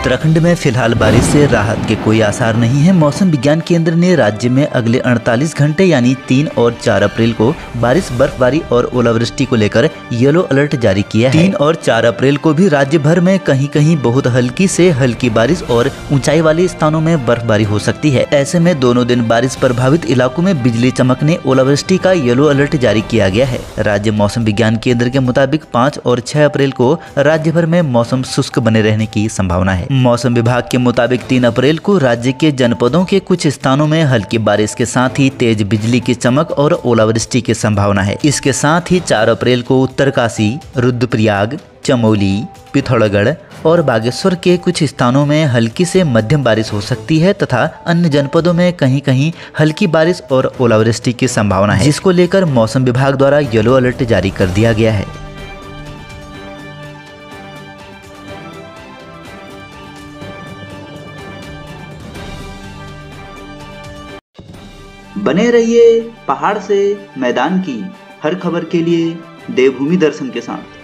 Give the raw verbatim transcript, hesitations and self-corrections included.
उत्तराखंड में फिलहाल बारिश से राहत के कोई आसार नहीं है। मौसम विज्ञान केंद्र ने राज्य में अगले अड़तालीस घंटे यानी तीन और चार अप्रैल को बारिश, बर्फबारी और ओलावृष्टि को लेकर येलो अलर्ट जारी किया है। तीन और चार अप्रैल को भी राज्य भर में कहीं कहीं बहुत हल्की से हल्की बारिश और ऊंचाई वाले स्थानों में बर्फबारी हो सकती है। ऐसे में दोनों दिन बारिश प्रभावित इलाकों में बिजली चमकने, ओलावृष्टि का येलो अलर्ट जारी किया गया है। राज्य मौसम विज्ञान केंद्र के मुताबिक पाँच और छह अप्रैल को राज्य भर में मौसम शुष्क बने रहने की संभावना है। मौसम विभाग के मुताबिक तीन अप्रैल को राज्य के जनपदों के कुछ स्थानों में हल्की बारिश के साथ ही तेज बिजली की चमक और ओलावृष्टि की संभावना है। इसके साथ ही चार अप्रैल को उत्तरकाशी, रुद्रप्रयाग, चमोली, पिथौरागढ़ और बागेश्वर के कुछ स्थानों में हल्की से मध्यम बारिश हो सकती है तथा अन्य जनपदों में कहीं कहीं हल्की बारिश और ओलावृष्टि की संभावना है, जिसको लेकर मौसम विभाग द्वारा येलो अलर्ट जारी कर दिया गया है। बने रहिए पहाड़ से मैदान की हर खबर के लिए देवभूमि दर्शन के साथ।